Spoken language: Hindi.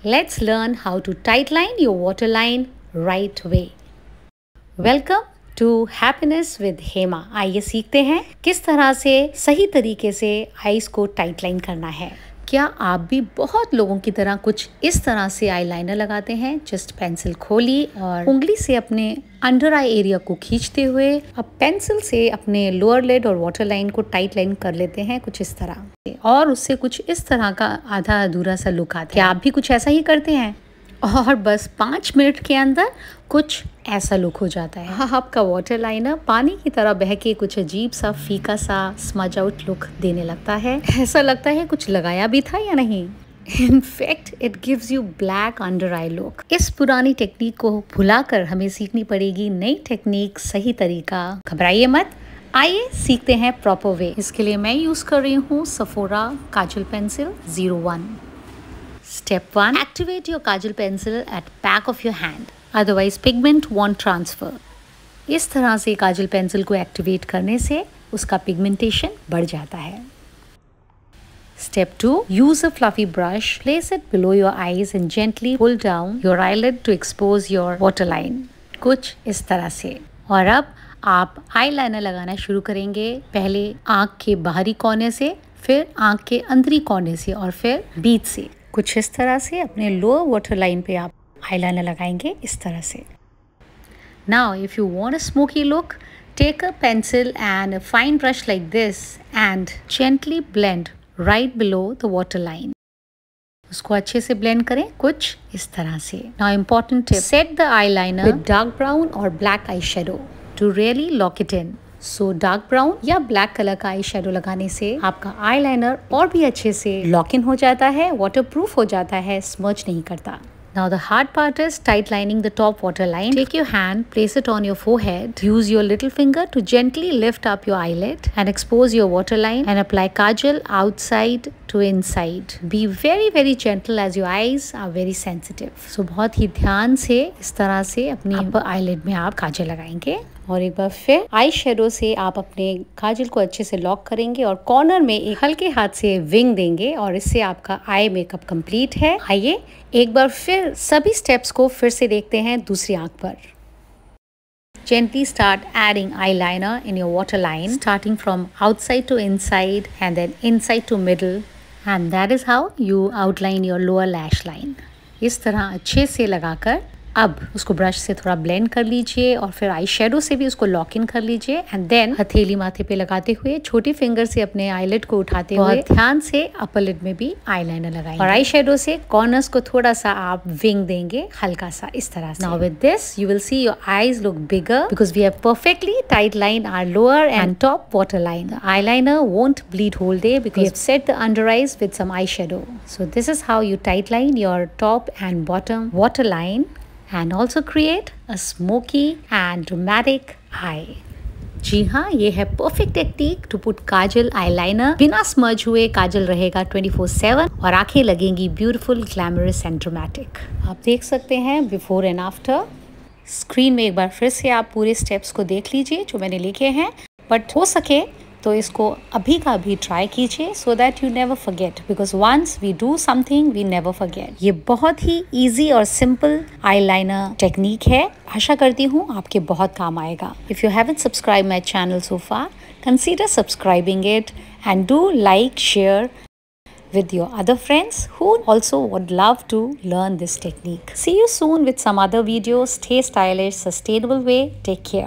Let's learn how to tightline your waterline right way. Welcome to Happiness with Hema. आइए सीखते हैं किस तरह से सही तरीके से आईज को टाइटलाइन करना है। क्या आप भी बहुत लोगों की तरह कुछ इस तरह से आईलाइनर लगाते हैं? जस्ट पेंसिल खोली और उंगली से अपने अंडर आई एरिया को खींचते हुए अब पेंसिल से अपने लोअर लिड और वाटर लाइन को टाइट लाइन कर लेते हैं कुछ इस तरह, और उससे कुछ इस तरह का आधा अधूरा सा लुक आता है। क्या आप भी कुछ ऐसा ही करते हैं? और बस 5 मिनट के अंदर कुछ ऐसा लुक हो जाता है। हाँ, आपका वाटर लाइनर पानी की तरह बह के कुछ अजीब सा फीका सा स्मज आउट लुक देने लगता है। ऐसा लगता है कुछ लगाया भी था या नहीं। In fact, it gives you black under eye look. इस पुरानी टेक्निक को भुलाकर हमें सीखनी पड़ेगी नई टेक्निक, सही तरीका। घबराइए मत, आइए सीखते हैं प्रॉपर वे। इसके लिए मैं यूज कर रही हूँ Sephora kajal pencil 01। Step 1. Activate your kajal pencil at back of your hand. Otherwise, pigment won't transfer. इस तरह से काजल पेंसिल को एक्टिवेट करने से उसका पिगमेंटेशन बढ़ जाता है। Step 2. Use a fluffy brush. Place it below your eyes and gently pull down your eyelid to expose your waterline. कुछ इस तरह से। और अब आप आईलाइनर लगाना शुरू करेंगे। पहले आँख के बाहरी कोने से, फिर आँख के अंदरी कोने से और फिर बीच से। कुछ इस तरह से अपने लोअर वाटर लाइन पे आप आईलाइनर लगाएंगे इस तरह से। Now, if you want a smoky look, take a pencil and a fine brush like this and gently blend right below the waterline. उसको अच्छे से blend करें कुछ इस तरह से। Now, important tip: set the eyeliner with dark brown or black eyeshadow to really lock it in. So dark brown या ब्लैक कलर का आई शेडो लगाने से आपका आईलाइनर और भी अच्छे से लॉक इन हो जाता है, वाटरप्रूफ हो जाता है, स्मर्च नहीं करता। Now the hard part is tight lining the top waterline. Take your hand, place it on your forehead. Use your little finger to gently lift up your eyelid and expose your waterline and apply kajal outside to inside. Be very gentle as your eyes are very sensitive. So बहुत ही ध्यान से इस तरह से अपनी upper eyelid में आप काजल लगाएंगे और एक बार फिर आई शेडो से आप अपने काजल को अच्छे से लॉक करेंगे और कॉर्नर में एक हल्के हाथ से विंग देंगे और इससे आपका आई मेकअप कंप्लीट है। आइए एक बार फिर सभी स्टेप्स को फिर से देखते हैं दूसरी आंख पर। Gently start adding eyeliner in your waterline, starting from outside to inside and then inside to middle, and that is how you outline your lower lash line. इस तरह अच्छे से लगाकर अब उसको ब्रश से थोड़ा ब्लेंड कर लीजिए और फिर आई शेडो से भी उसको लॉक इन कर लीजिए एंड देन हथेली माथे पे लगाते हुए छोटी फिंगर से अपने आईलिड को उठाते हुए ध्यान से अपर लिड में भी आईलाइनर लगाएंगे और आई शेडो से कॉर्नर्स को थोड़ा सा आप विंग देंगे हल्का सा इस तरह से। Now with this you will see your eyes look bigger because we have perfectly tight line our lower and top water line. The eyeliner won't bleed whole day because we have set the under eyes with some eyeshadow. So this is how you tight line your top and bottom waterline and also create a smoky and dramatic eye. जी हाँ, ये है perfect technique to put kajal eyeliner. बिना स्मर्ज हुए काजल रहेगा 24/7 और आंखें लगेंगी ब्यूटीफुल, ग्लैमरस एंड ड्रामेटिक। आप देख सकते हैं बिफोर एंड आफ्टर। स्क्रीन में एक बार फिर से आप पूरे स्टेप्स को देख लीजिए जो मैंने लिखे हैं, बट हो सके तो इसको अभी का अभी ट्राई कीजिए so that you never forget, because once we do something we never forget. ये बहुत ही इजी और सिंपल आईलाइनर टेक्निक है। आशा करती हूँ आपके बहुत काम आएगा। If you haven't subscribe my channel so far, consider subscribing it and do like, share with your other friends who also would love to learn this technique. See you soon with some other videos. Stay stylish, sustainable way. Take care.